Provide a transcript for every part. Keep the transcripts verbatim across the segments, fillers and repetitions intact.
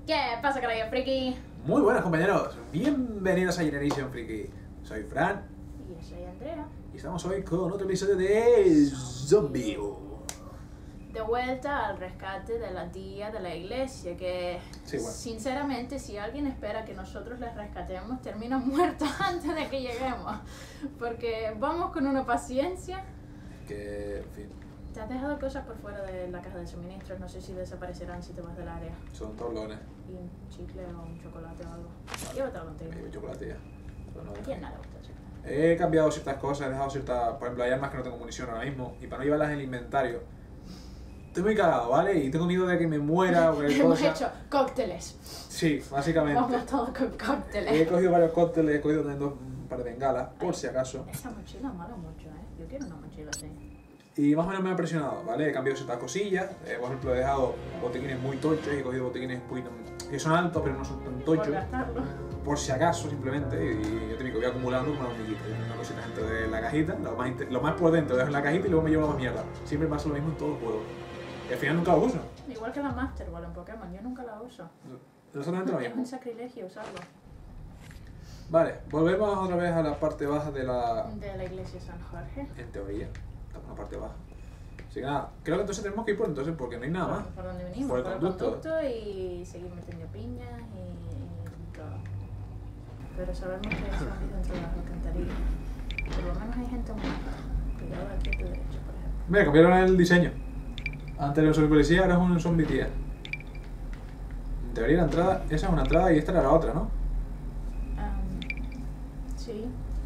¿Qué pasa, carajo friki? Muy buenas, compañeros, bienvenidos a Generation Friki. Soy Fran Y yo soy Andrea. y estamos hoy con otro episodio de Zombie. De vuelta al rescate de la tía de la iglesia, que Sí, bueno. sinceramente si alguien espera que nosotros les rescatemos, termina muerto antes de que lleguemos. Porque vamos con una paciencia. Que, en fin, Te has dejado cosas por fuera de la caja de suministros, no sé si desaparecerán si te vas del área. son tablones. Y un chicle o un chocolate o algo. Llévatelo contigo. Me llevo chocolate ya. Pero no ¿A deja. quién nada le gusta el chocolate? He cambiado ciertas cosas, he dejado ciertas. Por ejemplo, hay armas que no tengo munición ahora mismo y para no llevarlas en el inventario. Estoy muy cagado, ¿vale? Y tengo miedo de que me muera o cualquier Hemos cosa. hecho cócteles. Sí, básicamente. Vamos todos con cócteles. He cogido varios cócteles, he cogido también dos, un par de bengalas, por si acaso. Esa mochila mola mucho, ¿eh? Yo quiero una mochila así. Y más o menos me ha presionado, ¿vale? He cambiado ciertas cosillas. Eh, por ejemplo, he dejado botiquines muy tochos y he cogido botiquines muy, que son altos, pero no son tan Por tochos. gastarlo. Por si acaso, simplemente. Y yo te digo, voy acumulando como una hormiguita. Yo una cosita dentro de la cajita, lo más, inte- lo más por dentro lo dejo en la cajita y luego me llevo la más mierda. Siempre pasa lo mismo en todos los juegos. Y al final nunca lo uso. Igual que la Master Ball en Pokémon, yo nunca la uso. Exactamente lo Es mismo. un sacrilegio usarlo. Vale, volvemos otra vez a la parte baja de la... De la iglesia San Jorge. En teoría, estamos en la parte baja. Así que nada, creo que entonces tenemos que ir por entonces porque no hay nada más. Por, por donde venimos, Por por el el, conducto. conducto y seguir metiendo piñas y, y todo. Pero sabemos que hay zombies dentro de las alcantarillas. Por lo menos hay gente muerta. Cuidado aquí a tu derecha, por ejemplo. Mira, cambiaron el diseño. Antes era un zombie policía, ahora es un zombie tía. En teoría la entrada, esa es una entrada y esta era la otra, ¿no? Um, sí.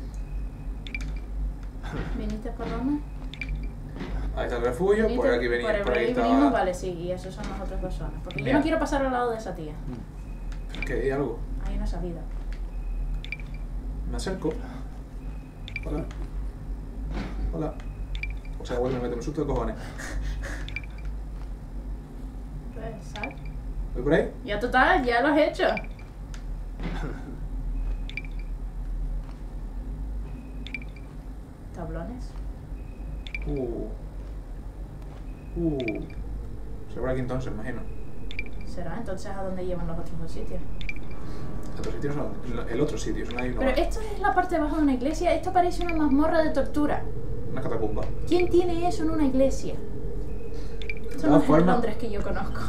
¿Viniste por dónde? Ahí está el refugio, Viniste- por aquí venía, por, por ahí ahí estaba... venimos, vale, sí, y esos son las otras personas. Porque Mira. yo no quiero pasar al lado de esa tía. Es que hay algo. Hay una salida. Me acerco. Hola. Hola. O sea, vuelve a meterme un susto de cojones. Pues, sal. ¿Voy por ahí? Ya total, ya lo has hecho. Tablones. Uh. Uh. Será por aquí entonces, imagino. ¿Será entonces a dónde llevan los otros dos sitios? El otro sitio no son- el otro sitio, son ahí uno Pero más. esto es la parte de abajo de una iglesia. Esto parece una mazmorra de tortura. Una catacumba. ¿Quién tiene eso en una iglesia? Esto todas no es el formas- Londres que yo conozco.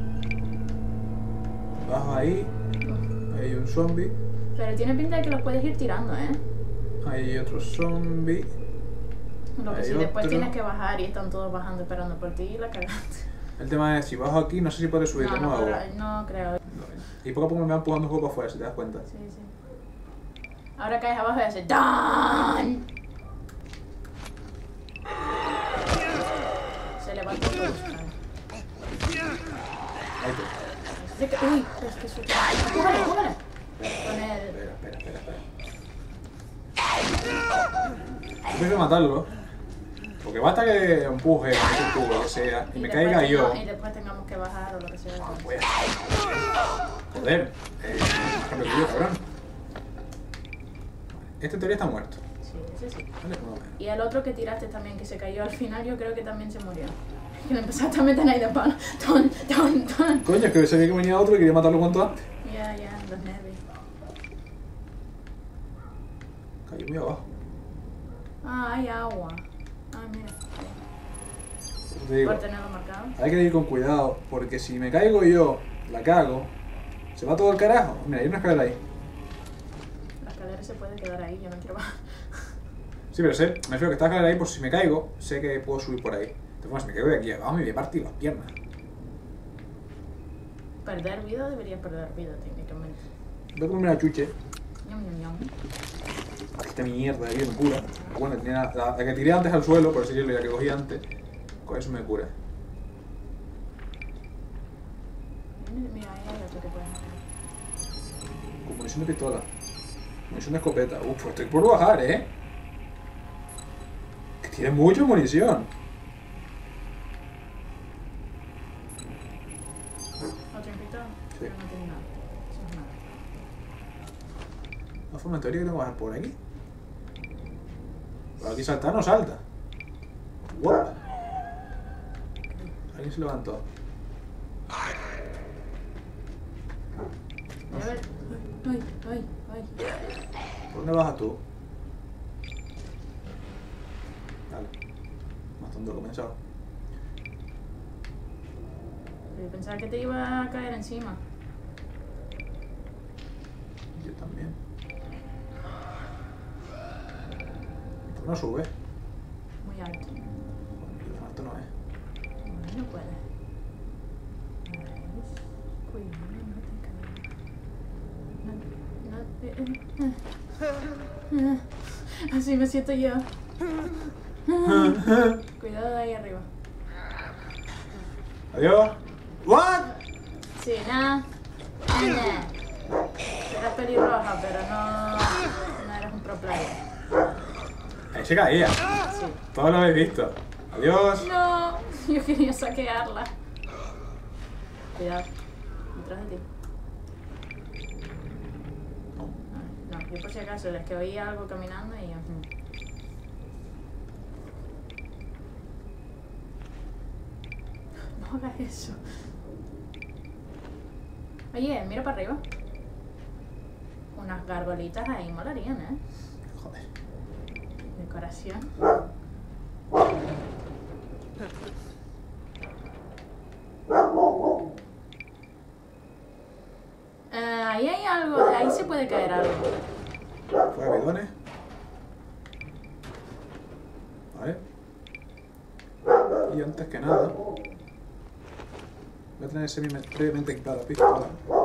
Bajo ahí, hay un zombie. Pero tiene pinta de que los puedes ir tirando, ¿eh? Hay otro zombie. Lo que Hay si después otro. tienes que bajar y están todos bajando esperando por ti y la cagaste. El tema es, si bajo aquí, no sé si puedo subir No, de no, nuevo. podrá- no creo. Y poco a poco me va empujando un poco para afuera, si te das cuenta. Sí, sí. Ahora caes abajo y haces ¡Dan! Se levanta por buscar. Ahí está. Así que- Uy, es que susto. ¡Júgale, júgale! Con el... Espera, espera, espera, espera. Yo prefiero matarlo. Porque basta que empuje, que me tubo, lo que sea, y me después caiga yo. tenga- Y después tengamos que bajar o lo que sea. Pues, joder, eh, cambio que yo, cabrón. Este en teoría está muerto. Sí, ese sí. Vale, más o menos. Y el otro que tiraste también, que se cayó al final, yo creo que también se murió. Que le empezaste a meter ahí de palo. Ton, ton, ton. Coño, es que sabía que venía otro y quería matarlo cuanto antes. Ya, ya, los nervios. Cayó muy abajo. Ah, hay agua. Ay, mira. Te digo, Por tenerlo marcado. hay que ir con cuidado, porque si me caigo yo, la cago, se va todo el carajo. Mira, hay una escalera ahí. La escalera se puede quedar ahí, yo no quiero bajar. Sí, pero sé, me refiero que está la escalera ahí, por si me caigo, sé que puedo subir por ahí. De todas formas, si me caigo de aquí abajo, me voy a partir las piernas. Perder vida debería perder vida técnicamente. Voy a comerme la chuche. Ñam, ñam, ñam. Esta mierda de bien cura. Bueno, tenía la, la, la que tiré antes al suelo, por así decirlo, y la que cogí antes, con eso me cura. Mira, ahí hay otro que puedes matar. Con munición de pistola. Munición de escopeta. Uf, pues estoy por bajar, ¿eh? Que tiene mucha munición. ¿Otro invitado? Sí. Pero no tiene nada. Eso es nada. De todas formas, en teoría que tengo que bajar por aquí. Por aquí saltar no salta. What? Alguien se levantó. Ay, ay, ay. ¿Por dónde vas tú? Vale. Más tonto que pensaba. Yo pensaba que te iba a caer encima. Yo también. ¿Por qué no sube? Muy alto. Bueno, tan alto no es. No puede. Cuidado, no te caigas. No, no, eh, eh. Así me siento yo. Cuidado de ahí arriba. Adiós. What? Sí, nada. Nada. Eras pelirroja, pero no, no eres un pro player. Ahí se caía. Sí. Todo lo habéis visto. Adiós. No, yo quería saquearla. Cuidado, detrás de ti. No, no, yo por si acaso, es que oía algo caminando y yo... mm. No hagas eso. Oye, mira para arriba. Unas gargolitas ahí molarían, ¿eh? Joder. Decoración. Eh, ahí hay algo, ahí se puede caer algo. Fuera bidones. Vale. Y antes que nada, voy a tener ese previamente equipada la pistola.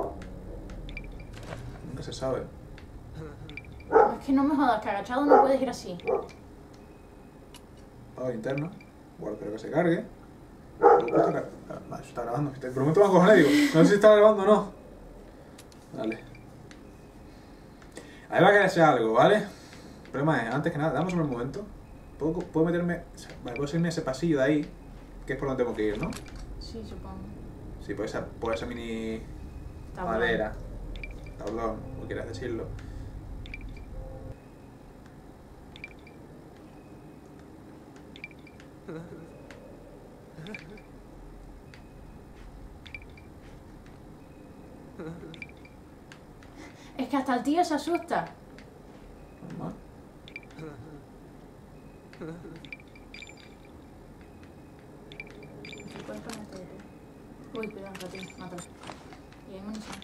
Nunca se sabe. Es que no me jodas, que agachado no puedes ir así. Apago linterna. Bueno, espero que se cargue. Vale, eso está grabando. Te prometo más cojones, digo. No sé si está grabando o no. Vale. Ahí va a quedarse algo, ¿vale? El problema es, antes que nada, damos un momento. ¿Puedo, puedo meterme... Vale, puedo seguirme ese pasillo de ahí, que es por donde tengo que ir, ¿no? Sí, supongo. Sí, por esa, por esa mini Tablón. madera. Tablón, como quieras decirlo. Es que hasta el tío se asusta. Normal. ¿Puedes ponerte de pie? Uy, cuidado, Ratín, mátalo. Y hay munición.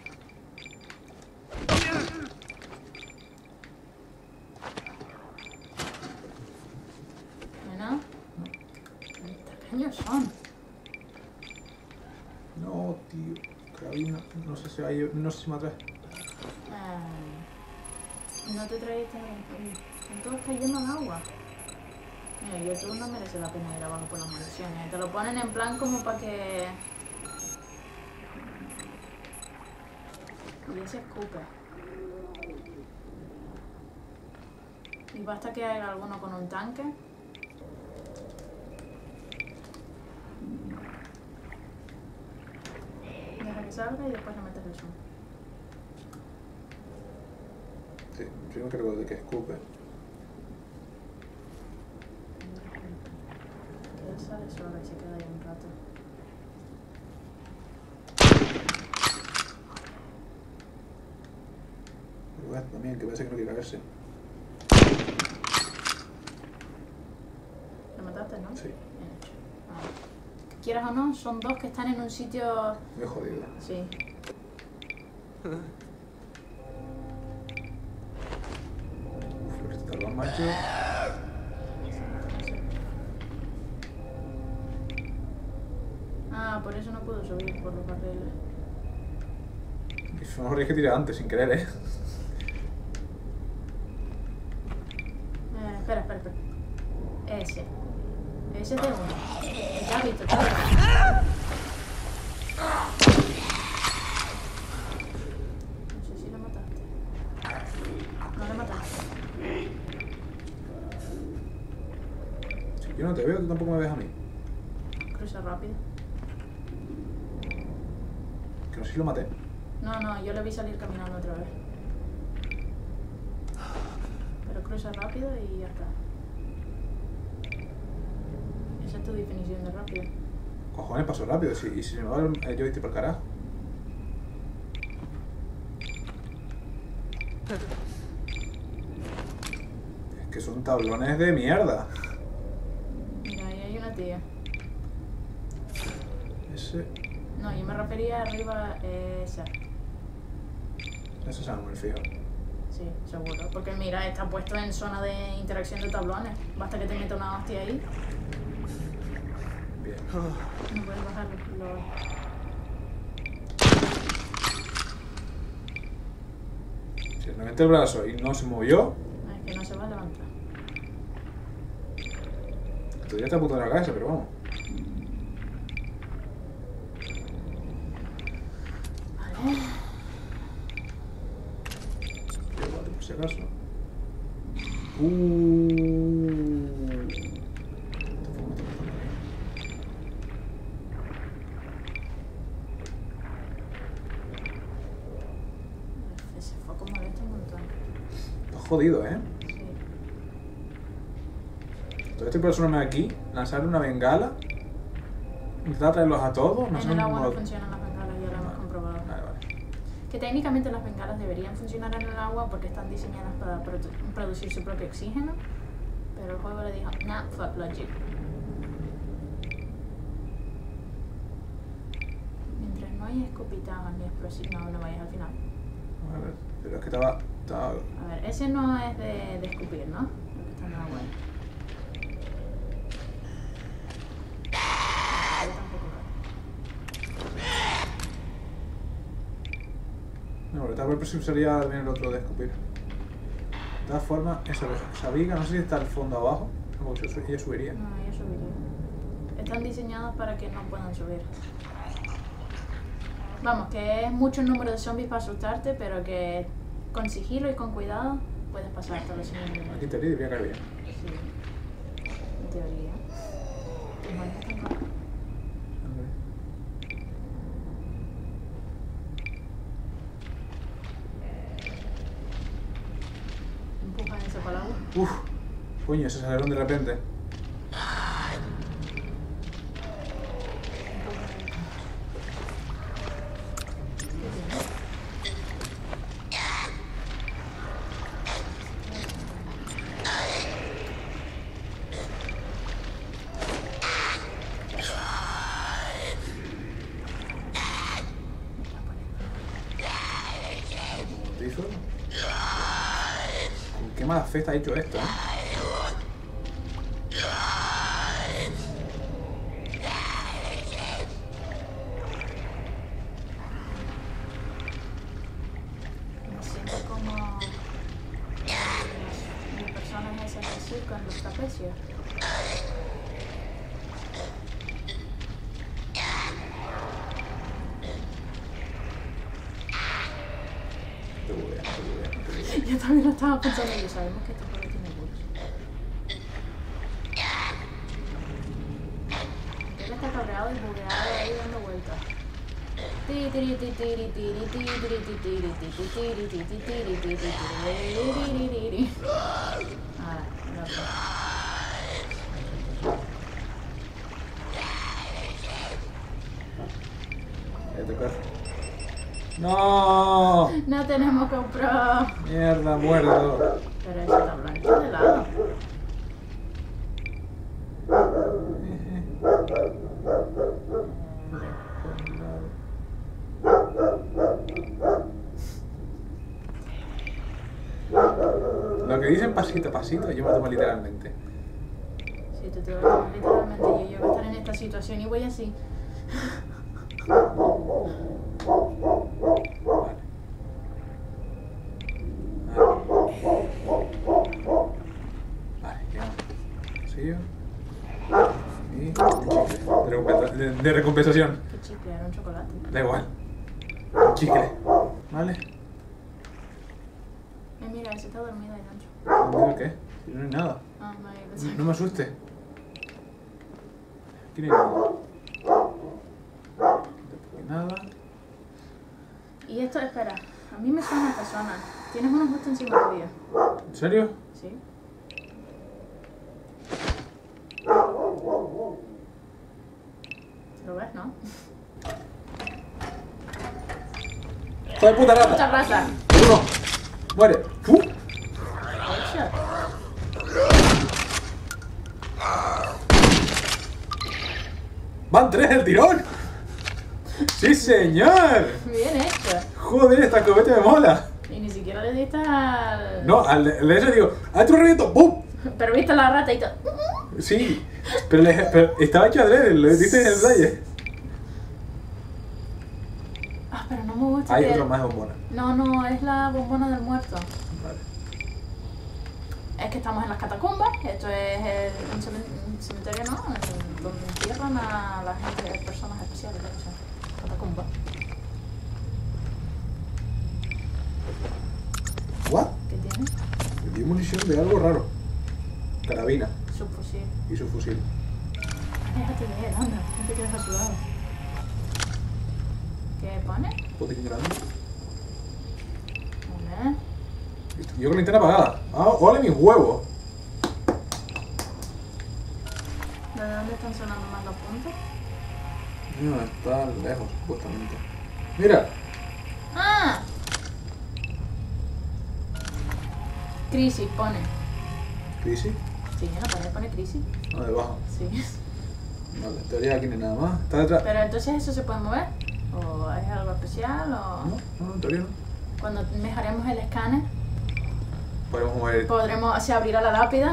¿No hay nada? ¿Qué caños son? No, tío. Carabina. No sé si hay... No sé si me atrae. Eh, no te trajiste... Uy, son todos cayendo al agua. Mira, YouTube no merece la pena ir abajo por las municiones. Te lo ponen en plan como para que... Y ese escupe. Y basta que haya alguno con un tanque. Deja que salga y después le metes el zoom. Sí, yo me cargo de que escupe. Él sale solo y se queda ahí un rato. Pero bueno, también, que parece que no quiere caerse. ¿Lo mataste, no? Sí. Bien hecho. Ah. Quieras o no, son dos que están en un sitio... Muy jodido. Sí. Uf, lo que está tardando, macho. Ah, por eso no puedo subir por los barriles. Eso mejor es que tirar antes, sin querer, ¿eh? Eh, espera, espera, espera. Ese. Ese es de uno. Te has visto, te has visto. No sé si lo mataste. No lo mataste. Si yo no te veo, tú tampoco me ves a mí. Cruza rápido. Que no sé si lo maté. No, no, yo le vi salir caminando otra vez. Pero cruza rápido y ya está. Esa es tu definición de rápido. Cojones, paso rápido. Si, y si se me va el, el joystick por el carajo. Es que son tablones de mierda. Mira, ahí hay una tía. Ese... No, yo me refería arriba esa. Ese se muy fijo. Sí, seguro. Porque mira, está puesto en zona de interacción de tablones. Basta que te meta una hostia ahí. Bien. No puedes bajar los... Si le mete el brazo y no se movió, Ah, es que no se va a levantar. todavía está a punto de la cabeza, pero vamos. Vale. Llévate por si acaso. Uh. Ese foco molesta un montón. Está jodido, ¿eh? Sí. Entonces estoy por asombrarme aquí, lanzarle una bengala, intentar traerlos a todos, no sé En el agua cómo no lo- funcionan las bengalas, ya lo hemos comprobado. Vale, vale. Que técnicamente las bengalas deberían funcionar en el agua porque están diseñadas para produ- producir su propio oxígeno, pero el juego le dijo, nah, fuck logic. Mientras no hay escupitazos ni explosivos, no, no vayas al final. A ver, pero es que estaba... estaba... A ver, ese no es de, de escupir, ¿no? Lo que está en el agua. Yo tampoco veo. No, pero tal vez si sería bien el otro de escupir. De todas formas, esa, esa viga, no sé si está al fondo abajo, como si ella subiría. No, yo subiría. Están diseñados para que no puedan subir. Vamos, que es mucho el número de zombies para asustarte, pero que con sigilo y con cuidado puedes pasar hasta los siguientes niveles. Aquí te debería caer bien. Sí, en teoría. Tus manos están rojas. Empuja ese para el agua. Uf, coño, se salieron de repente. Bautizo. ¿Con qué mala fe está hecho esto, eh? Me siento como las personas esas que circan los trapecios. Te buguea, te buguea, te buguea. Yo también lo estaba pensando y sabemos que este juego tiene bugs. Él está cabreado y bugueado ahí dando vueltas. Tiri, tiri, tiri, tiri, tiri, tiri, tiri, tiri, tiri, tiri, tiri, tiri, tiri, tiri, tiri, tiri. Ah, loco. Este perro. ¡No! No tenemos GoPro. Mierda, muerto. Pero ese tablón está de lado. Lo que dicen pasito a pasito, yo me lo tomo literalmente. Si tú te vas a tomar literalmente, yo, yo voy a estar en esta situación y voy así. Vale. Vale, ya. Sigo. Y un chicle. De, recompensa- de- de recompensación. Qué chicle, era un chocolate. Da igual. Un chicle. Vale. Eh, mira, ese está dormido ahí dentro. ¿Dormido qué? Si no hay nada. Ah, no hay No, no me asuste. Aquí no hay nada. Tampoco hay nada. Y esto, espera, a mí me suena esta zona. Tienes uno justo encima tuyo. ¿En serio? ¿Sí? ¿Lo ves, no? ¡Hijo de puta rata! ¡Mucha raza! ¡Uno! Muere. ¡Uh! Headshot. ¡Van tres el tirón! ¡Sí, señor! Bien hecho. Joder, esta escopeta me mola. Y ni siquiera le diste al... No, al de, al de ese digo, ¡ah, tú reviento! ¡Bum! Pero viste la rata y todo. Sí, pero, le, pero estaba hecho adrede, lo diste en el detalle. Ah, pero no me gusta Hay que... otro más bombona. No, no, es la bombona del muerto. Vale. Es que estamos en las catacumbas. Esto es el, un, cemen- un cementerio, ¿no? El- donde entierran a la gente, a personas especiales, de hecho. Catacumba. ¿What? ¿Qué tiene? Me dio munición de algo raro. Carabina Subfusil. y su fusil. Déjate de él, anda. No te quedes a su lado. ¿Qué pone? Botiquín grande. Vale. Listo. Yo con la linterna apagada. Ah, ole mis huevos. ¿De dónde están sonando más los puntos? No, está lejos, supuestamente. Mira. ¡Ah! Crisis pone. ¿Crisis? Sí, en la pared pone crisis. No, debajo. Sí. Vale, en teoría aquí no hay nada más. Está detrás. Pero entonces eso se puede mover. ¿O es algo especial? ¿O No, no, en teoría no. cuando mejoremos el escáner Podemos mover. podremos así abrir a la lápida?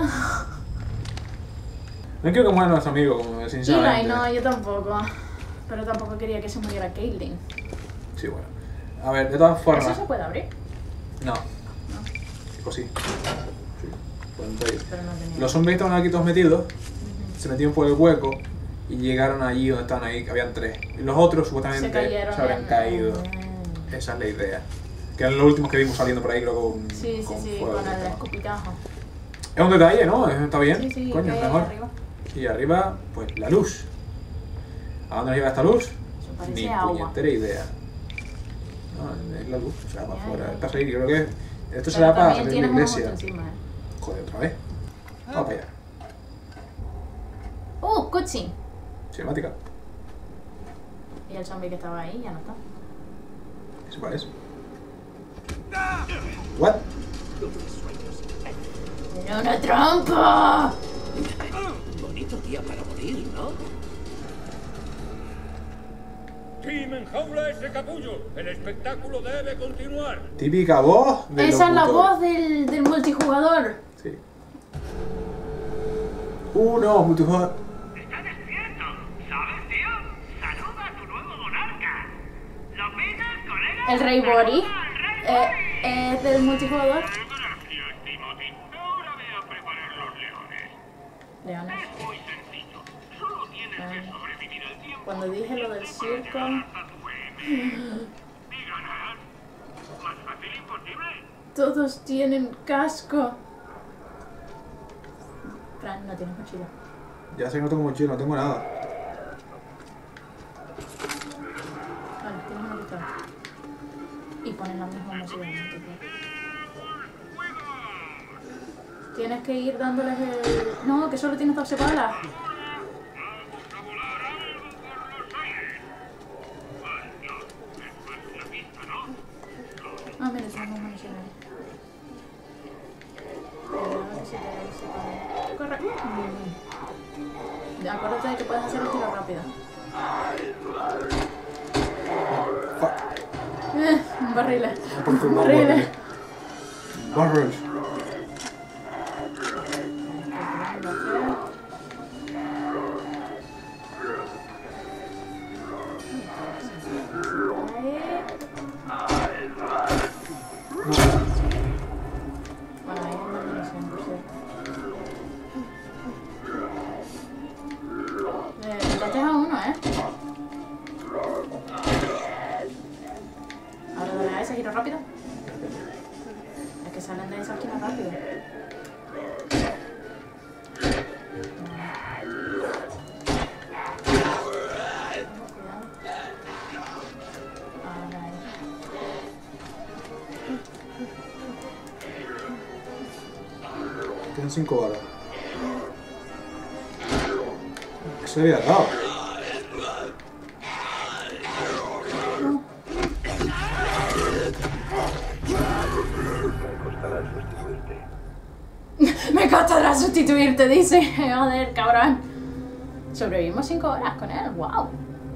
No quiero que muera nuestro amigo, como Eli, sinceramente. no, yo tampoco. Pero tampoco quería que se muriera Caitlyn. Sí, bueno. A ver, de todas formas. ¿Eso se puede abrir? No. No, Pues sí. Sí. Pueden ir. pero no tenía. Los zombies estaban aquí todos metidos. Ujú. Se metieron por el hueco. Y llegaron allí donde estaban ahí, que habían tres. Y los otros supuestamente Se cayeron. se habrían en- caído. Mm. Esa es la idea. Que eran los últimos que vimos saliendo por ahí, creo, con. Sí, sí, con sí, fuego. con el escupitajo. Es un detalle, ¿no? Está bien. Sí, sí, Coño, ¿qué hay mejor. arriba? Y arriba, pues la luz. ¿A dónde nos lleva esta luz? Eso parece Ni agua. puñetera idea. No, es la luz, o sea, para Ya, afuera. ya. Es para salir, yo creo que esto Pero será para también salir de tienes la una iglesia. moto encima, ¿eh? Joder, otra vez. Vamos para allá. ¡Uh! Cutscene. Cinemática. Y el zombie que estaba ahí ya no está. ¿Eso cuál es? ¿What? ¡Era una trampa! Bonito día para morir, ¿no? ¡Tim, enjaula ese capullo! ¡El espectáculo debe continuar! Típica voz del Esa es la locutor. voz del, del multijugador. Sí. Uh, no, multijugador. ¡Está despierto! ¿Sabes, tío? ¡Saluda a tu nuevo monarca! ¿Lo pillas, colega? El Rey Bori. ¡Saluda al Rey Eh, Bori! es del multijugador. Gracias, Timothy. Ahora ve a preparar los leones. Leones. Es muy sencillo. Solo tienes Ah. que sobrevivir el tiempo. Cuando dije lo del circo. Hasta tu M. Y ganar. Más fácil imposible. Todos tienen casco. Fran, no tienes mochila. Ya sé que no tengo mochila, no tengo nada. Vale, tienes una pistola. Y ponen la misma mochila. en el teclado. Tienes que ir dándoles el... No, que solo tienes doce balas. Ah, mira, tenemos una mochila ahí. Pero a ver si te- si te- Corre. Mm. Acuérdate de que puedes hacer el tiro rápido. Fuck. Eh, barriles. Por favor, Barriles. Barrels. Bueno, ahí hay una munición, por cierto. Eh, mataste a uno, ¿eh? Ahora dale a ese giro rápido. Es que salen de esa esquina rápido. Cuidado. Ahora ahí. Tienen cinco balas. ¿Qué se le había dado? Me costará sustituirte, dice. Joder, cabrón. Sobrevivimos cinco horas con él, wow.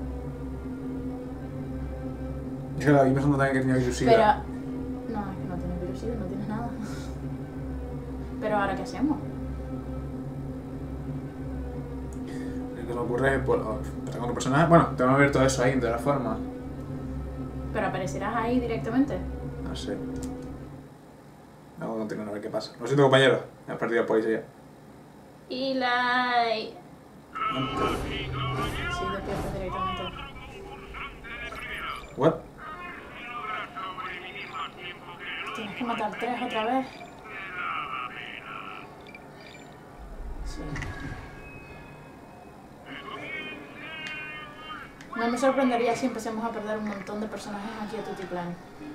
Es que la vi pensando también que tenía virusidad. Pero... No, es que no tienes virusidad, no tienes nada. Pero ahora, ¿qué hacemos? Lo que me ocurre es, pues, para con tu personaje, bueno, tengo que ver todo eso ahí, de todas formas. Pero aparecerás ahí directamente. No sé. Vamos a continuar a ver qué pasa. Lo siento, compañero. He perdido el policía. Eli. Sí, despiertas directamente. What? Tienes que matar tres otra vez. Sí. No me sorprendería si empecemos a perder un montón de personajes aquí a Tutiplan.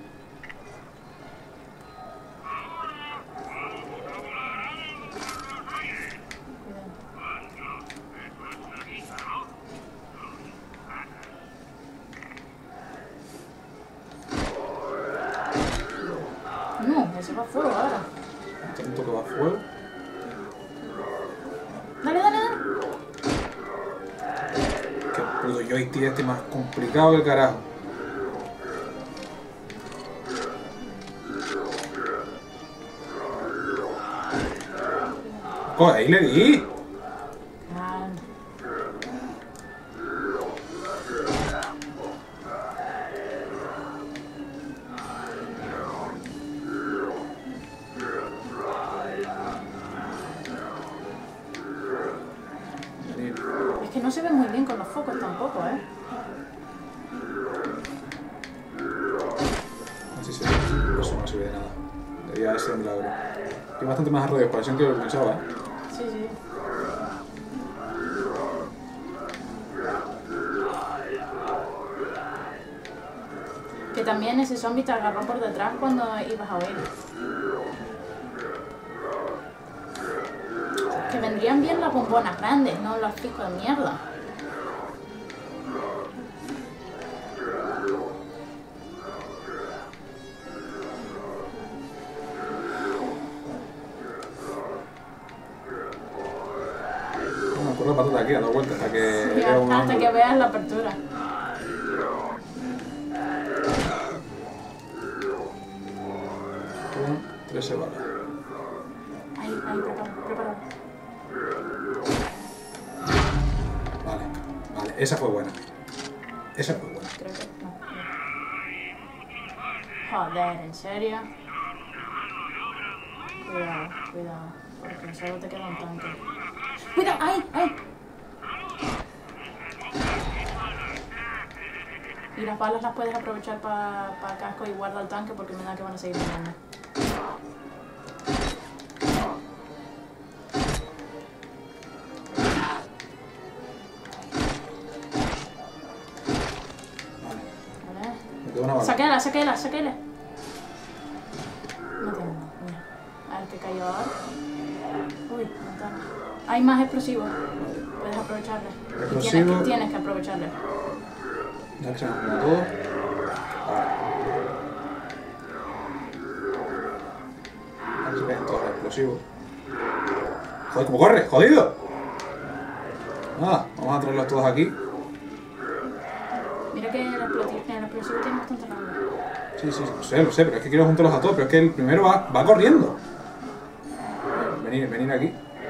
No, ese va a fuego ahora. Tanto que va a fuego. Dale, dale, dale. Que puto joystick este más complicado que el carajo. Joder, ahí le di. Calma. Es que no se ve muy bien con los focos tampoco, ¿eh? Así se ve. Eso no se ve de nada. Debería ser un milagro. Tiene bastante más radiodisparación que lo que pensaba, ¿eh? Sí, sí. Que también ese zombie te agarró por detrás cuando ibas a huir. Que vendrían bien las bombonas grandes, no los picos de mierda. No me acuerdo para aquí, dando vueltas hasta que... Sí, vea un hasta ángulo. que veas la apertura. Uno, trece balas. Ahí, ahí, prepara, prepara. Vale, vale, esa fue buena. Esa fue buena. Creo que no. Joder, ¿en serio? Cuidado, cuidado. Porque solo te queda un tanque. ¡Cuidado! ¡Ay! ¡Ay! Y las balas las puedes aprovechar para pa casco y guarda el tanque porque me da que van a seguir mirando. Vale. Me quedó una bala. Saquela, saquela, saquela. No tiene nada, mira. A ver qué cayó ahora. Uy, ventana. Hay más explosivos. Puedes aprovecharle. Y Explosivo. Tienes que, tienes que aprovecharle. Ya que se nos como todo. Vale. Ahora se caen todos los explosivos. Joder, ¿cómo corre? ¡Jodido! Nada, vamos a traerlos todos aquí. Mira que el explosivo, el explosivo tiene bastante rango. Sí, sí, lo sé, lo sé, pero es que quiero juntarlos a todos, pero es que el primero va, va corriendo. Venir, venir aquí.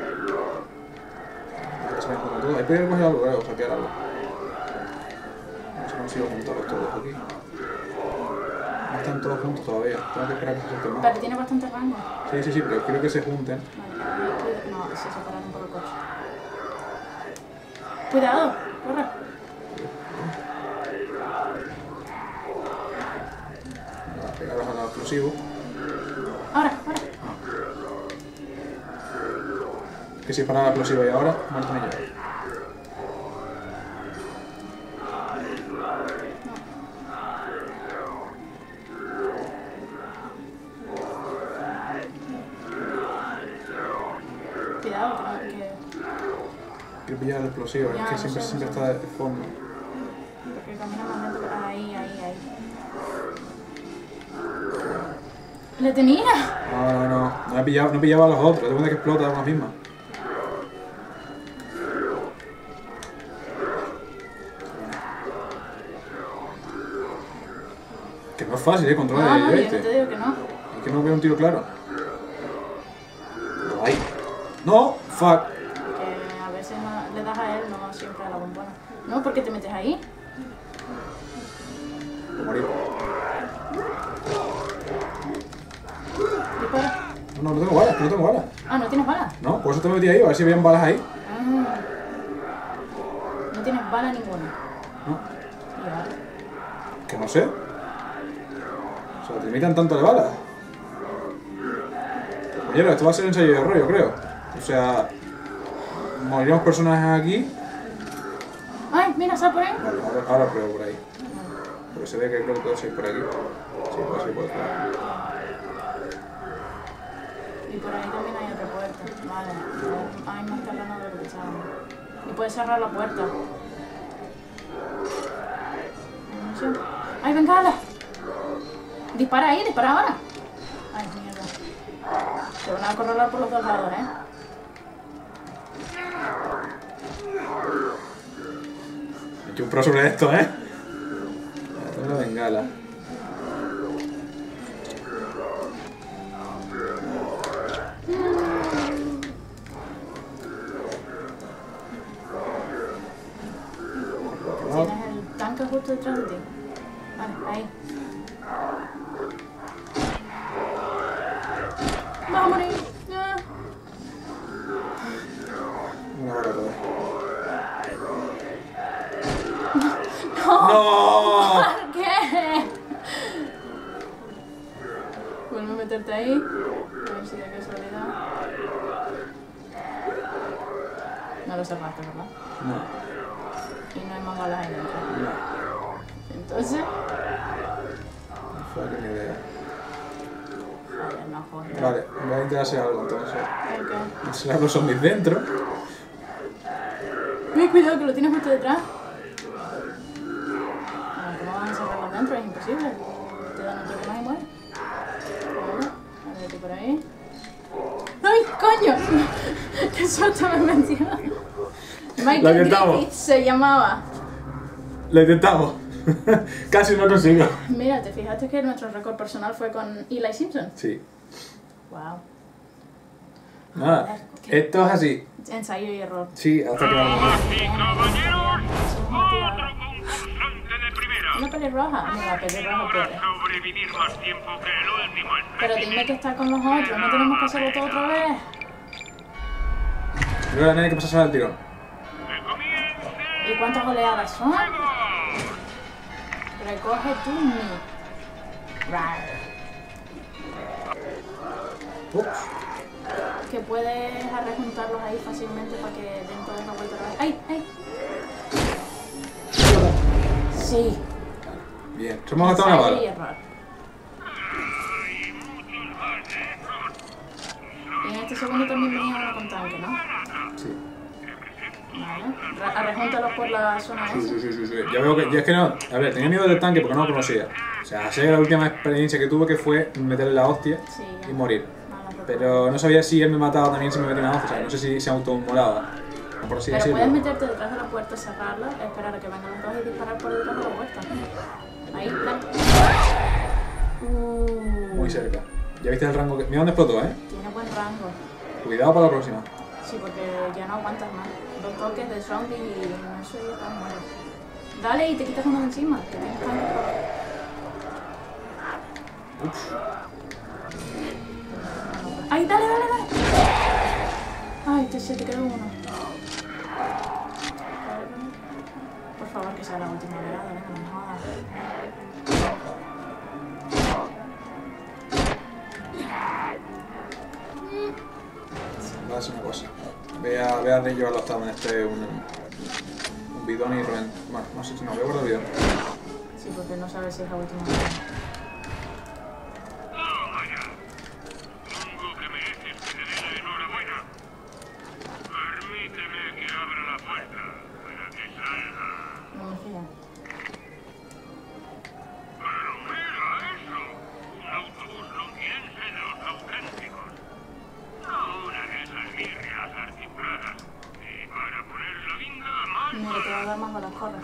Se me juntan todos. Ahí podría coger algo, eh, o saquear algo. No sé cómo si lo juntarlos todos aquí. No están todos juntos todavía. Tengo que esperar que se junten más. Pero tiene bastante rango. Sí, sí, sí, pero quiero que se junten. Vale, ahí cuida- no, se separaron por el coche. Cuidado, corre. Voy a pegarlos al explosivo. Ahora, ahora. Que si para el explosivo y ahora, muerto me llevo. Cuidado, que, que Quiero pillar el explosivo, Ya, es que lo siempre, sé, siempre lo está de fondo. porque camina más lento. que- Ahí, ahí, ahí. ¡Le tenía! No, no, no. No he pillado, no he pillado a los otros. Depende de que explota las mismas. Que no es fácil, ¿eh? Controlar No, el no, yo este. no te digo que no. Es que no veo un tiro claro. ¡Ay! ¡No! ¡Fuck! Que a veces no, le das a él, no siempre a la bombona. No, ¿por qué te metes ahí? Voy a morir. Dispara. No, no tengo balas, que no tengo balas. Ah, ¿no tienes balas? No, por eso te metí ahí, a ver si habían balas ahí. Ah. No tienes bala ninguna. No, Y ahora. que no sé. O sea, te limitan tanto de balas. Oye, esto va a ser ensayo de error, yo creo. O sea, moriremos personajes aquí. ¡Ay, mira, sal por ahí! Vale, ahora, ahora pruebo por ahí. Porque se ve que creo que puedo seguir por aquí. Sí, puedo seguir por aquí. Y por ahí también hay otra puerta. Vale. Hay más terreno de lo que pensábamos. Y puedes cerrar la puerta. No sé. ¡Ay, bengala! Dispara ahí, dispara ahora. Ay, mierda. Te van a acorralar por los dos lados, ¿eh? He hecho un pro sobre esto, ¿eh? Tengo una bengala. Tienes el tanque justo detrás de ti. Vale, ahí. ¡Va a morir! Ah. Una bala toda. ¡No! ¡No! ¿Por qué? Vuelve a meterte ahí. A ver si de casualidad. No lo cerraste, ¿verdad? No, Y no hay más balas ahí dentro. no. Entonces. No fue ni idea. Vale, no joder. Vale, voy a intentar hacer algo entonces. ¿El qué? Enseñar los zombies dentro. Uy, cuidado que lo tienes justo detrás. Bueno, ¿cómo van a cerrarlos dentro? Es imposible. Te dan un toque más y mueres. Vale, a ver, tú por ahí. ¡Ay, coño! ¡Qué susto me metió! Lo Michael intentamos. Griffith se llamaba. Lo intentamos. Casi no consigo. Mira, ¿te fijaste que nuestro récord personal fue con Eli Simpson? Sí. Wow. Nada. Esto es así. Ensayo y error. Sí, hasta que vamos. Y caballeros, otro concursante de primera. Una pelirroja. Mira, la pelirroja Podrá puede. sobrevivir más tiempo que el último Pero dime que está con los otros, no tenemos que hacerlo todo otra vez. Yo voy a tener que pasar al tirón. Que comience ¿Y cuántas oleadas son? el juego. Recoge tu mi. Rar. Ups. Que puedes arrejuntarlos ahí fácilmente para que den toda una vuelta otra vez. ¡Ay! ¡Ay! Sí. Bien. Se hemos gastado una Ensayo y bala. error. Y en este segundo también venía uno con tanque, ¿no? Sí. Vale. Re- Arrejúntalos por la zona Sí, esa. sí, sí, sí, sí. Ya veo que. Ya es que no. A ver, tenía miedo del tanque porque no lo conocía. O sea, sé que la última experiencia que tuve que fue meterle la hostia Sí, ya. y morir. Malas Pero no sabía si él me mataba también si me metía una hostia. O sea, no sé si se automolaba. O por así Pero decirlo. puedes meterte detrás de la puerta, cerrarla, esperar a que vengan los dos y disparar por detrás de la puerta. Ahí, dale. Uh, Muy cerca. Ya viste el rango que. Mira dónde explotó, eh. Tiene buen rango. Cuidado para la próxima. Sí, porque ya no aguantas más. Dos toques de zombie y eso ya está muerto. Dale y te quitas uno de encima. Que tienes tanque por... Ups. ¡Ay, dale, dale, dale! ¡Ay, te, se te quedó uno! Por favor, que sea la última velada, venga, no me jodas. Voy a hacer una cosa. Ve a, ve a llevarlo hasta donde esté un, un bidón y reventar. Bueno, no sé si no, voy a guardar el bidón. Sí, porque no sabes si es la última velada. Toma ya. Supongo que mereces que te dé la enhorabuena. Permíteme que abra la puerta para que salga. No me fío. Pero mira eso. Un autobús longiense. dar más balas, corre.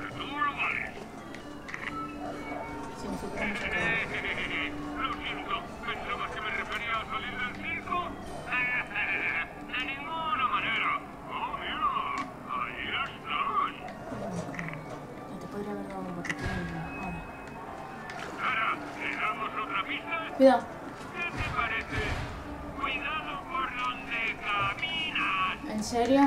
Significa que no se puede. Lo siento, ¿pensabas que me refería a salir del circo? De ninguna manera. Oh, mira, ahí estás. Ya te podría haber dado un botiquín. Ahora. Ahora, ¿le damos otra pista? Cuidado. ¿Qué te parece? Cuidado por donde caminas. ¿En serio?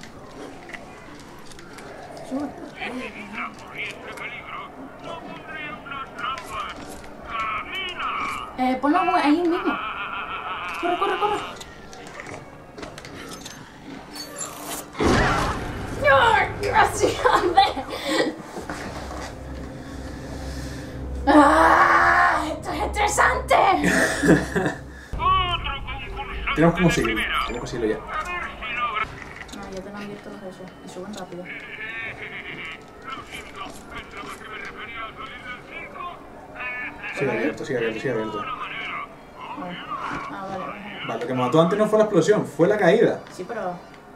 Sube. La corriente peligro. No pondré unas trampas. ¡Camina! Eh, ponlo ahí mismo. Corre, corre, corre. ¡No! ¡Gracias! ¡Ah! ¡Esto es estresante! Otro concursante Tenemos que de conseguirlo. primera. Tenemos que conseguirlo ya. A ver si logra. No, ya te lo han abierto los esos. Y suben rápido. Lo siento, ¿pensabas que me refería a salir del circo? Sigue abierto, sigue abierto, sigue abierto. Vale. Ah, vale, vale. Vale, lo que me mató antes no fue la explosión, fue la caída. Sí, pero...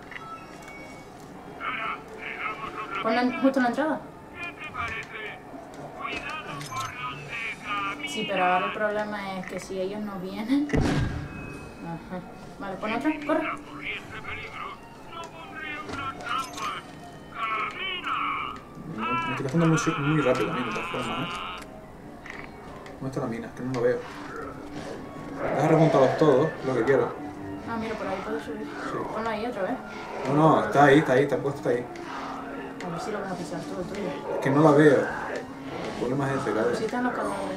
Ponla en- justo en la entrada. ¿Qué te parece? Cuidado por donde caminas. Sí, pero ahora el problema es que si ellos no vienen... Ajá. Vale, pon otra, corre. Corriente peligro. No pondré unas trampas. ¡Camina! Me estoy gastando muy, muy rápido a mí, de todas formas, ¿eh? ¿Dónde está la mina? Que no lo veo. Deja remontarlos todos, lo que quiero. Ah, mira, por ahí puedo subir. Ponlo ahí otra vez. No, no, está ahí, está ahí, está puesto, está ahí. A ver si lo vas a pisar tú, el tuyo. Es que no la veo. El problema es ese, claro. Pues sí están los cadáveres.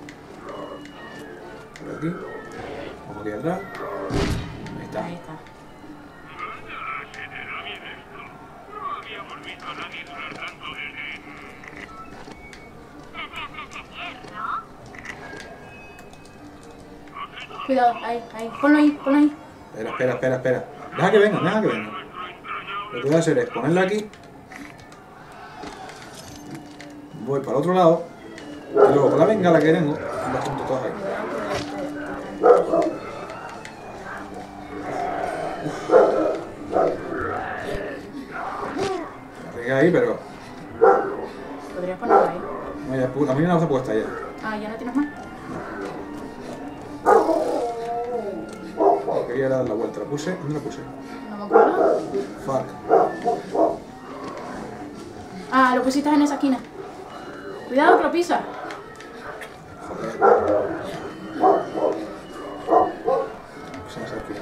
Por aquí. Vamos aquí atrás. Ahí está. Ahí está. Anda, se te da bien esto. No habíamos visto a nadie durar tanto desde... Cuidado, ahí, ahí. Ponlo ahí, ponlo ahí. Espera, espera, espera, espera. Deja que venga, deja que venga. Lo que voy a hacer es ponerla aquí. Voy para el otro lado. Y luego con la bengala que tengo, las junto todas ahí. Cuidado que este... La pegué ahí, pero... Podrías ponerlo ahí. No, ya, pu- la mina no está puesta ya. Ah, ¿ya no tienes más? Lo quería dar la vuelta. ¿La puse? ¿Dónde la puse? No me acuerdo. Fuck. Ah, lo pusiste en esa esquina. Cuidado que lo pisa. Joder. Se me ha salido.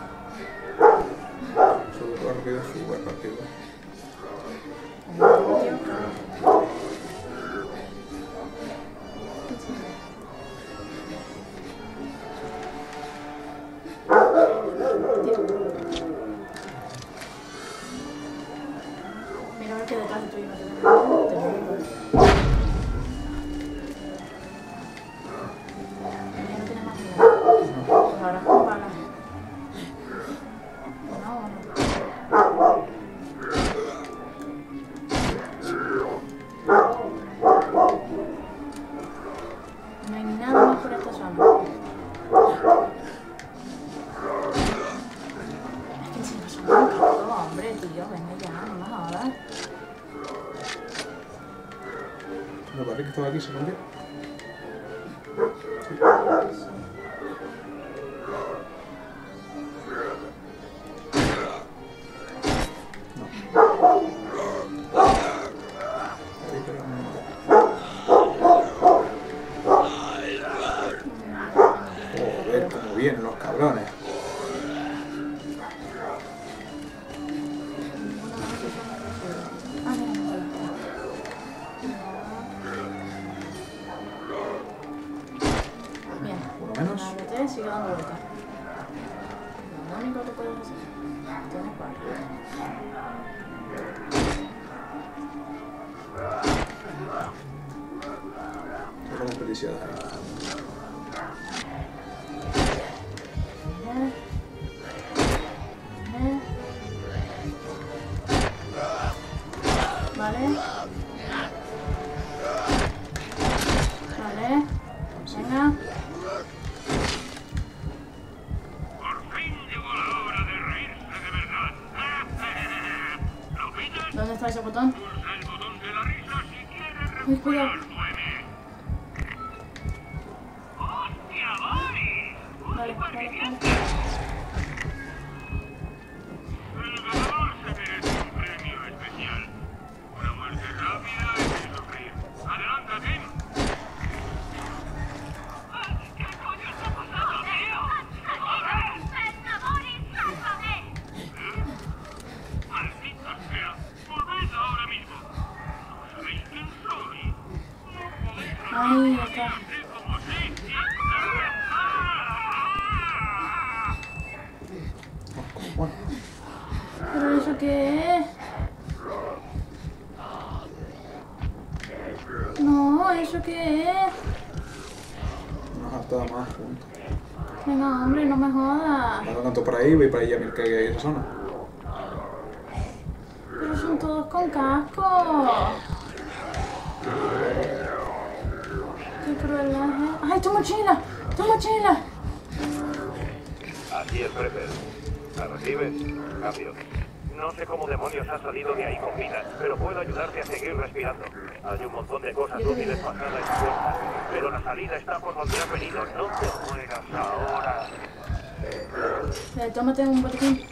Sube rápido, sube rápido. Mira a ver que detrás de tuyo no te ven. Te ven. Ya no tiene más nada. Pues ahora con balas. No, no. No hay nada más por esta zona. Es que encima son muy cortos, hombre, tío. Venga ya, no me jodas. ¿No parece que estaba aquí? ¿Se cambió? Ahí, pero no. Joder, cómo vienen los cabrones. Ah, mira, mira. Bien. Por lo menos. Ábrete, sigue dando vueltas. Lo único que puedes hacer. Tienes varios. Son como desperdiciadas ahí. Eh. Eh. Vale. Vale. Venga. Por fin llegó la hora de reírse de verdad. ¿Lo pillas? ¿Dónde está ese botón? Pulsa el botón Uy, cuidado. ¡Hostia, vale! Vale, vale, vale. El ganador se merece un premio especial. Una muerte rápida y sin sufrir. ¡Adelante, Tim! ¿Qué coño está pasando, tío? ¡Joder! ¡Maldita sea! ¡Volved ahora mismo! ¿No sabéis quién soy? No podéis Ahí está. así como así. Bueno, ¿Pero eso qué es? No, ¿eso qué es? una jartada más juntos. Venga, hombre, no me jodas. Cuando canto por ahí, voy para allá a ver qué hay en esa zona. Pero son todos con casco. Qué crueldad, ¿eh? ¡Ay, tu mochila! ¡Tu mochila! Aquí el Prepper. ¿La recibes? Cambio. No sé cómo demonios has salido de ahí con vida, pero puedo ayudarte a seguir respirando. Hay un montón de cosas útiles pasadas en puerta, pero la salida está por donde has venido. No te mueras ahora. Eh, tómate un botiquín.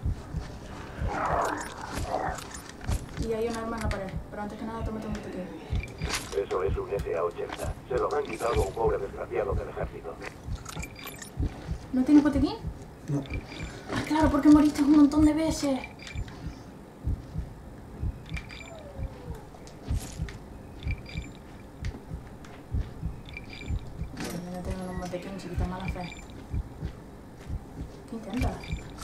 Y hay un arma en la pared. Pero antes que nada, tómate un botiquín. Eso es un S A ochenta. Se lo han quitado a un pobre desgraciado del ejército. ¿No tienes botiquín? No. Ah, claro, porque moriste un montón de veces. Yo no tengo un botiquín, chiquita mala fe. ¿Qué intentas?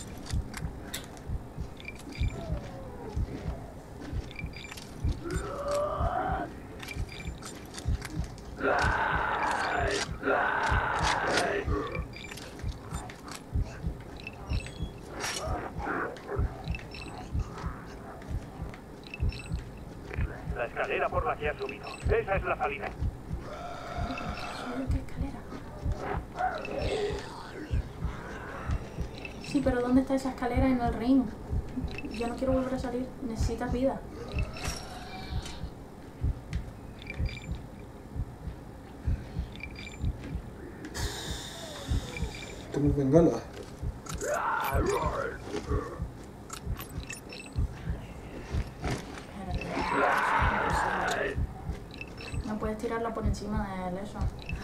La escalera por la que has subido. Esa es la salida. ¿Sube qué escalera? Sí, pero ¿dónde está esa escalera en el ring? Yo no quiero volver a salir. Necesitas vida. Tengo bengala. No puedes tirarla por encima de eso.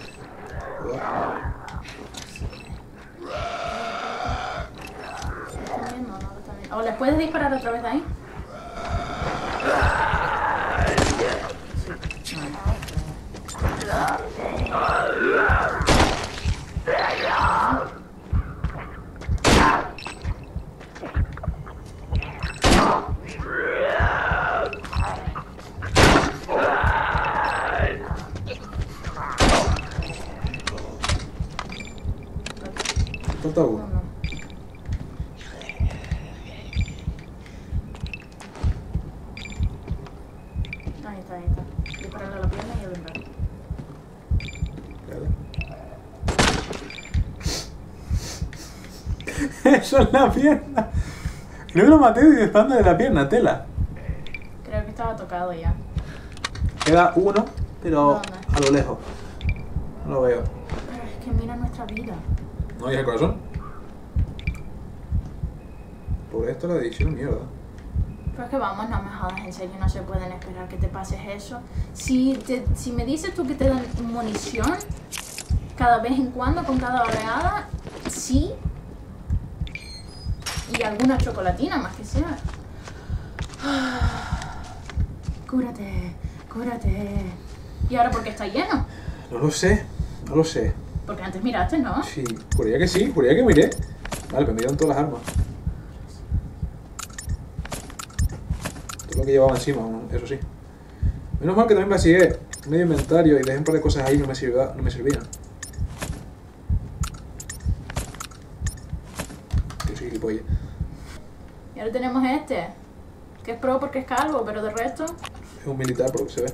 ¿Lo están viendo o no lo están viendo? ¿O les puedes disparar otra vez de ahí? Falta No, uno. no. Ahí está, ahí está. Dispararle a la pierna y a vendrá. Claro. Eso es la pierna. Creo que lo maté disparando de la pierna, tela. Creo que estaba tocado ya. Queda uno, pero ¿Dónde? a lo lejos. No lo veo. Pero es que mira nuestra vida. ¿No hay el corazón? Por esto la edición mierda. Pero es que vamos, no me jodas, en serio, no se pueden esperar que te pases eso. Si, te, si me dices tú que te dan munición cada vez en cuando con cada oleada, sí. Y alguna chocolatina, más que sea. Cúrate, cúrate. ¿Y ahora por qué está lleno? No lo sé, no lo sé. Porque antes miraste, ¿no? Sí, juraría que sí, juraría que miré. Vale, pues miraron todas las armas. Todo lo que llevaba encima, eso sí. Menos mal que también vacié medio inventario y dejé un par de cosas ahí que no me, sirva, no me servían. Que soy gilipollas. Y ahora tenemos este, que es pro porque es calvo, pero de resto... Es un militar por lo que se ve.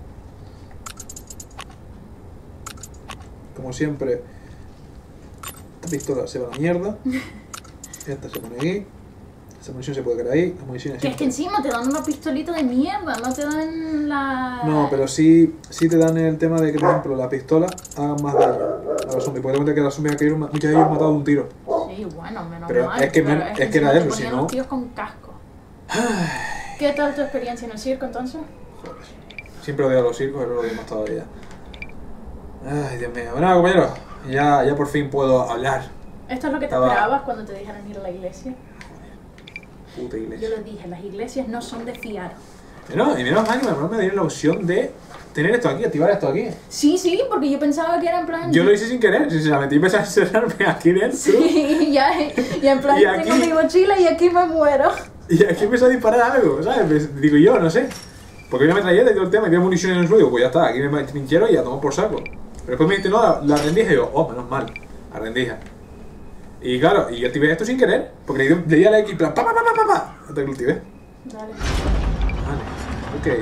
Como siempre, esta pistola se va a la mierda. Esta se pone aquí. Esta munición se puede quedar ahí, las municiones Que es que encima te dan una pistolita de mierda, no te dan la... No, pero sí, sí te dan el tema de que, por ejemplo, la pistola haga más daño a los zombies. Porque te cuenta que los zombies aquí, muchos de ellos han matado de un tiro. Sí, bueno, menos Pero mal. es que pero men- es que encima era te eso, si ponían no- los tíos con casco. ¿Qué tal tu experiencia en el circo entonces? Joder. Siempre odio a los circos, pero lo odio más todavía. Ay, Dios mío. Bueno, compañeros, ya, ya por fin puedo hablar. ¿Esto es lo que te Estaba- esperabas cuando te dijeron ir a la iglesia? Puta Yo iglesia. les dije, las iglesias no son de fiar. No, y menos mal que me me dieron la opción de tener esto aquí, activar esto aquí. Sí, sí, porque yo pensaba que era en plan... Yo lo hice sin querer, sinceramente. Y empecé a encerrarme aquí dentro. Sí, ya, ya en plan, Y aquí- tengo mi mochila y aquí me muero. Y aquí empezó a disparar algo, ¿sabes? Pues, digo yo, no sé. Porque hay una metralleta y todo el tema, y había munición en el suelo, pues ya está, aquí me trinchero y ya tomo por saco. Pero después me dijiste, no, la, la rendija, y yo, oh, menos mal, la rendija. Y claro, y yo activé esto sin querer, porque le di, le di a la X, plan, pa, pa, pa, pa, pa, pa, hasta que lo activé. Dale. Vale, ok.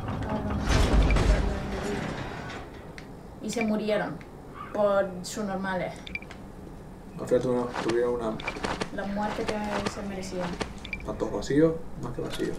Y se murieron por sus normales. Al final tuvieron, tuvieron una, La muerte que se merecían. tantos vacíos, más que vacíos.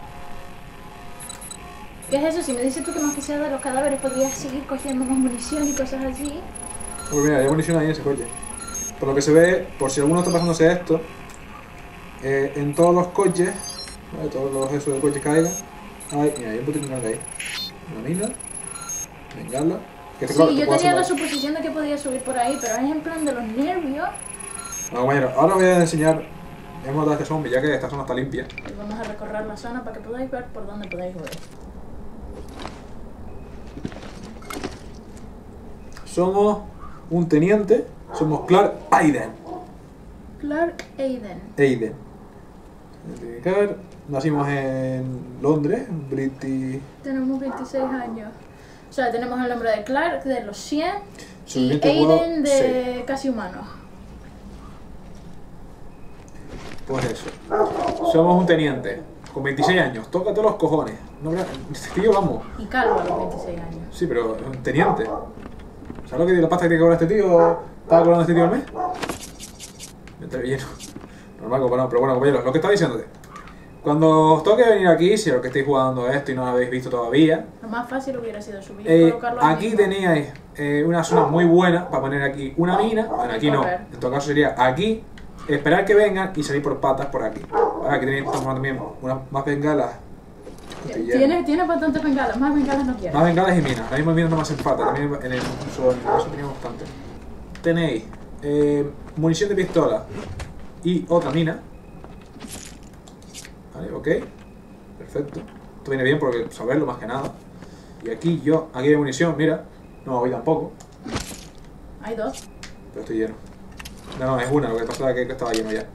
¿Qué es eso? Si me dices tú que más que sea de los cadáveres podrías seguir cogiendo más munición y cosas así. Pues mira, hay munición ahí en ese coche. Por lo que se ve, por si alguno está pasándose esto, eh, en todos los coches, ¿vale? Todos los esos de coches que haya, hay, mira, hay un botiquín grande ahí. Una mina, bengala. Que Sí, claro, te yo puedo tenía la hacer- suposición de que podía subir por ahí, pero es en plan de los nervios. Bueno, compañero, ahora voy a enseñar. Hemos matado a este zombie, ya que esta zona está limpia. Y vamos a recorrer la zona para que podáis ver por dónde podéis huir. Somos un teniente, somos Clark Aiden. Clark Aiden. Aiden. Identificar. Nacimos en Londres, en British. Tenemos veintiséis años. O sea, tenemos el nombre de Clark de los cien y Sobreviviente Aiden jugado, de casi humano. Pues eso. Somos un teniente, con veintiséis años. Tócate los cojones. No, gra- este tío, vamos. Y calvo a los veintiséis años. Sí, pero es un teniente. ¿Sabes lo que la pasta que tiene que cobrar este tío? ¿Estaba cobrando este tío al mes? Me está lleno. Normal comparado, pero bueno, compañeros, lo que estaba diciéndote. Cuando os toque venir aquí, si a los que estáis jugando esto y no lo habéis visto todavía, Lo más fácil hubiera sido subir y eh, colocarlo ahí aquí mismo. teníais eh, una zona muy buena para poner aquí una mina. Bueno, aquí no. Correr. En todo caso sería aquí, esperar que vengan y salir por patas por aquí. Vale, aquí tenéis estamos también unas más bengalas. Estoy lleno. Tienes, tienes bastantes bengalas, más bengalas no quiero. Más bengalas y minas. Ahora mismo minas no me hacen falta. También en el uso en el caso teníamos bastante. Tenéis eh, munición de pistola y otra mina. Vale, ok. Perfecto. Esto viene bien porque saberlo más que nada. Y aquí yo, aquí hay munición, mira. No voy tampoco, Hay dos. pero estoy lleno. No, no, es una, lo que pasa es que estaba lleno ya.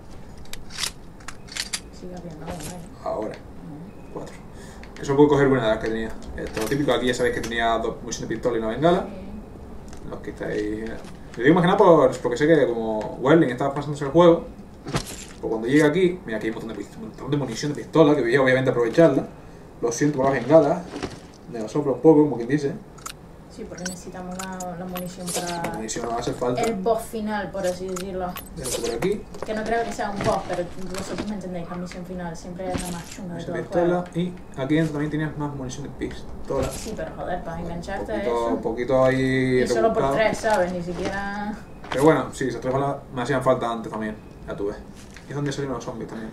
Sigue habiendo una ahí. Ahora. Cuatro. Que solo puedo coger una de las que tenía. Esto, lo típico, aquí ya sabéis que tenía dos munición de pistola y una bengala. Los que estáis... Lo digo más que nada por, porque sé que como Werling estaba pasándose el juego, pues cuando llegue aquí, mira, aquí hay un montón de, pist- un montón de munición de pistola, que voy a obviamente aprovecharla. Lo siento por las bengalas, me la soplo un poco, como quien dice. Sí, porque necesitamos la, la munición La para munición no va a hacer falta. el boss final, por así decirlo. Dejo esto por aquí, Que no creo que sea un boss, pero vosotros me entendéis, la misión final siempre es la más chunga de munición todo de el juego. pistola. Y aquí dentro también tienes más munición de pistola. Sí, pero joder, para engancharte a Poquito, eso. poquito ahí Y solo por rebuscado. tres, ¿sabes? Ni siquiera... Pero bueno, sí, esas tres balas me hacían falta antes también, ya tú ves. Y es donde salieron los zombies también.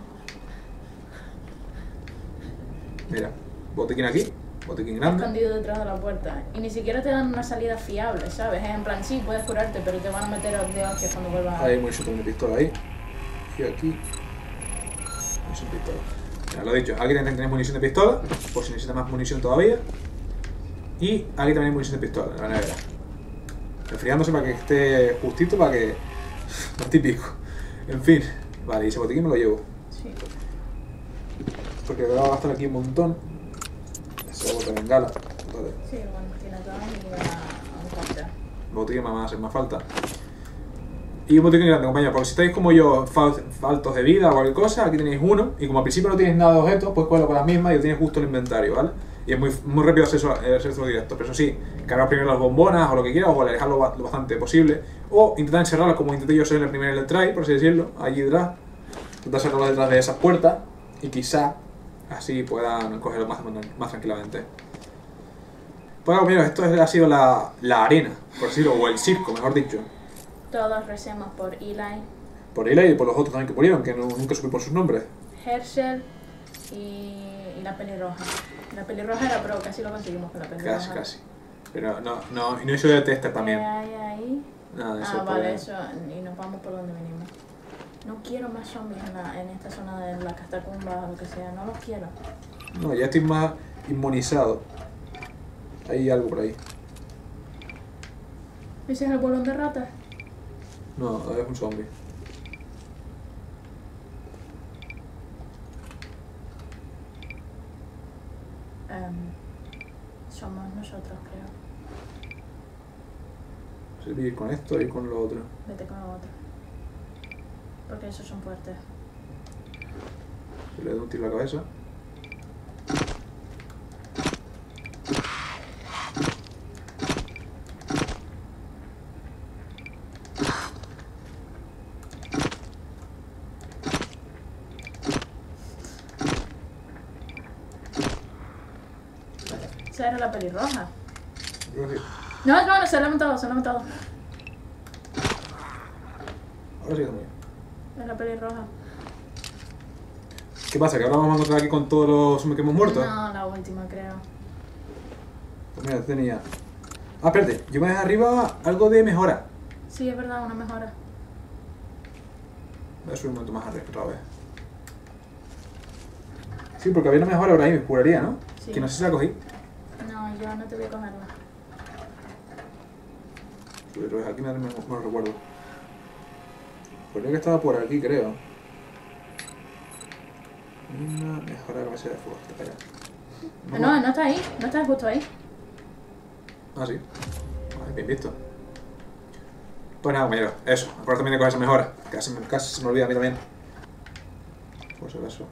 Mira, botiquín aquí, botiquín grande. escondido detrás de la puerta. Y ni siquiera te dan una salida fiable, ¿sabes? Es en plan, sí, puedes curarte, pero te van a meter de hostias cuando vuelvas a... Hay munición también de pistola ahí. Y aquí. Munición de pistola. Ya lo he dicho, aquí también tenéis munición de pistola, por si necesitas más munición todavía. Y aquí también hay munición de pistola en la nevera. Enfriándose para que esté justito, para que... Lo típico. En fin. Vale, y ese botiquín me lo llevo. Sí. Porque me va a gastar aquí un montón. Ese bota de bengala. Vale. Sí, bueno, tiene todo y a, a un counter. Botiquín me van a hacer más falta. Y un botiquín grande, compañeros, porque si estáis como yo, fal- faltos de vida o cualquier cosa, aquí tenéis uno. Y como al principio no tienes nada de objetos, pues cogerlo con las mismas y lo tienes justo en el inventario, ¿vale? Y es muy, muy rápido hacer eso, hacer eso directo. Pero eso sí, cargar primero las bombonas o lo que quieras, o alejarlo ba- lo bastante posible. O intentar encerrarlas como intenté yo hacer en el primer Let's Try, por así decirlo, allí detrás. Intentar sacarlos detrás de esas puertas y quizá así puedan cogerlo más, más tranquilamente. Pues compañeros, esto ha sido la, la arena, por decirlo, o el circo, mejor dicho. Todos recemos por Eli, Por Eli y por los otros también que murieron, que no, nunca supe por sus nombres. Herschel y, y la pelirroja. La pelirroja era pro, casi lo conseguimos con la pelirroja. Casi, casi. Pero no, no, y no hizo de tester también. ¿Qué hay ahí? Nada de eso. Ah, vale, pues. eso. Y nos vamos por donde venimos. No quiero más zombies en, la, en esta zona de las catacumbas o lo que sea. No los quiero. No, ya estoy más inmunizado. Hay algo por ahí. ¿Ese es el bolón de ratas? No, es un zombie. Um, somos nosotros, creo. Servir con esto y con lo otro. Vete con lo otro. Porque esos son fuertes. Se le da un tiro a la cabeza. Esa era la pelirroja. Creo que sí. No, no, no, se lo ha matado, se lo ha matado. Ahora sí que está muy bien. Es la pelirroja. ¿Qué pasa? ¿Que ahora vamos a encontrar aquí con todos los zombies que hemos muerto? No, la última, creo. Pues mira, tenía... Ah, espérate. Yo me dejé arriba algo de mejora. Sí, es verdad, una mejora. Voy a subir un momento más arriba otra vez. Sí, porque había una mejora ahora ahí, me juraría, ¿no? Sí. Que no sé si la cogí. No, yo no te voy a cogerla. Pero aquí no, no, no lo recuerdo. Juraría que estaba por aquí, creo. Una mejora de capacidad de fuego. Está para allá. Ah, no, no está ahí, no está justo ahí. Ah, sí. Vale, bien visto. Pues nada, compañero, eso. Acuérdate también de coger esa mejora. Casi, me- casi se me olvida a mí también. Por si acaso.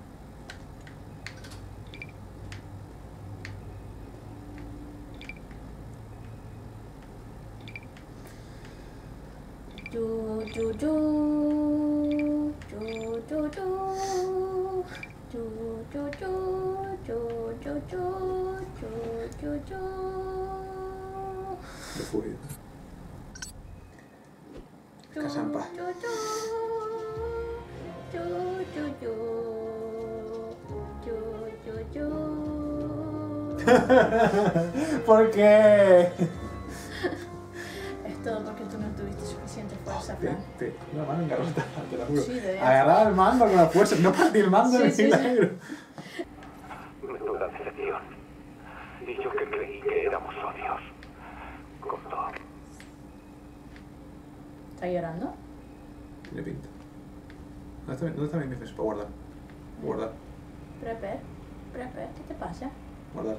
Chu, chu, chu. Chu, chu, chu. Chu, chu, chu. Chu, chu, chu. Chu, chu, chu. Refugio. Casa en paz. Chu, chu. Chu, chu, chu. Chu, chu, chu. ¿Por qué? Es todo porque tú no tuviste suficiente fuerza, Fran. Sí, una mano en garrota, te lo juro. Sí, de verdad. Agarraba el mando con la fuerza, no partí el mando Sí, de sí, milagro. Menuda decepción. Y yo que creí que éramos socios. Cortó. ¿Está llorando? Tiene pinta. ¿Dónde está, mi- dónde está mi Memphis para guardar? Guardar, Prepe, Prepe, ¿qué te pasa? guardar.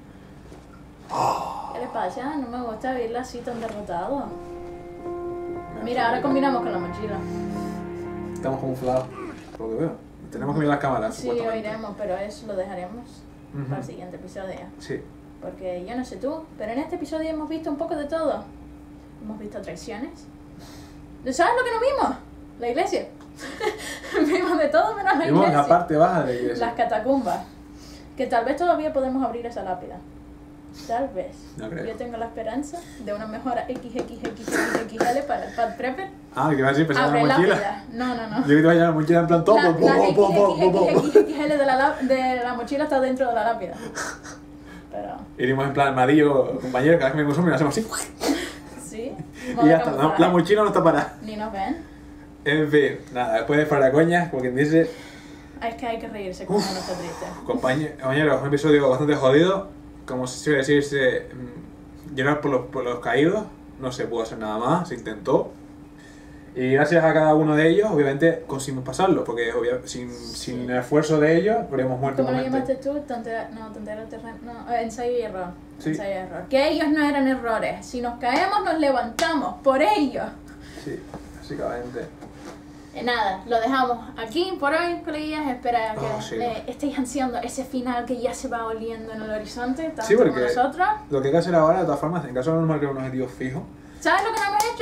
¿Qué le pasa? No me gusta verla así tan derrotado. Me Mira, ahora hace- combinamos con la mochila. Estamos camuflados, por lo que veo. Tenemos que mirar las cámaras, Sí, supuestamente. oiremos, pero eso lo dejaremos Ujú. para el siguiente episodio. Sí. Porque yo no sé tú, pero en este episodio hemos visto un poco de todo. Hemos visto traiciones. ¿Sabes lo que no vimos? La iglesia. Vimos de todo menos la Vimos iglesia. la parte baja de la iglesia. Las catacumbas. Que tal vez todavía podemos abrir esa lápida. Tal vez. No creo. Yo tengo la esperanza de una mejora equis equis equis equis equis ele para el Pad Prepper. Ah, que vas a decir, pensaba Abre en la mochila. lápida. No, no, no. Yo que te voy a llevar la mochila en plan todo, La, po, la po, po, po, po, po. equis equis equis ele de la, la- de la mochila está dentro de la lápida. Pero, Iremos en plan armadillo, compañero, cada vez que me consumen, hacemos así. sí. Y ya está, la, la mochila no está parada. Ni nos ven. En fin, nada, después de fuera coñas, como quien dice, Es que hay que reírse cuando uno está triste. compañe- compañeros, un episodio bastante jodido. Como se suele decirse, mm, llorar por los, por los caídos, no se pudo hacer nada más, se intentó. Y gracias a cada uno de ellos, obviamente conseguimos pasarlo, porque obvia- sin, sin el esfuerzo de ellos, habríamos muerto ¿Cómo lo igualmente. llamaste tú? Tontera, no, tontera terreno. No, eh, ensayo y error. Sí. Ensayo y error. Que ellos no eran errores. Si nos caemos, nos levantamos. Por ellos. Sí, básicamente. Eh, nada, lo dejamos aquí por hoy, coleguillas. Espera que Oh, sí. eh, estéis ansiando ese final que ya se va oliendo en el horizonte, tanto Sí, como porque nosotros. lo que hay que hacer ahora, de todas formas, en caso de no marcar un objetivo fijo, ¿Sabes lo que no hemos hecho?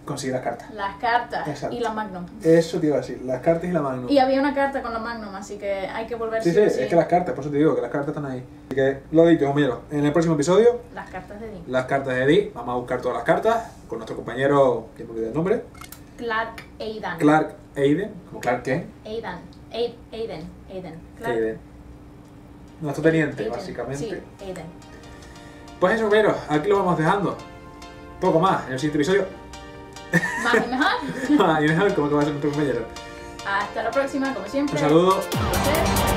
conseguir las cartas. Las cartas Exacto. y la Magnum. Eso te iba a decir, las cartas y la Magnum. Y había una carta con la Magnum, así que hay que volver Sí, sí sí, o es que las cartas, por eso te digo que las cartas están ahí. Así que lo dicho, compañeros, en el próximo episodio, Las cartas de Dean. las cartas de Eddie, vamos a buscar todas las cartas con nuestro compañero, que me olvidé el nombre, Clark Aidan. Clark Aiden, como Clark Kent, Aidan. Aid- Aiden. Aiden. Clark Aiden. Nuestro teniente, Aiden. básicamente. Sí, Aiden. Pues eso, compañeros, aquí lo vamos dejando. Poco más, en el siguiente episodio. Más y mejor. Ah, y mejor, ¿cómo que va a ser nuestro compañero? Hasta la próxima, como siempre. Un saludo. Un placer.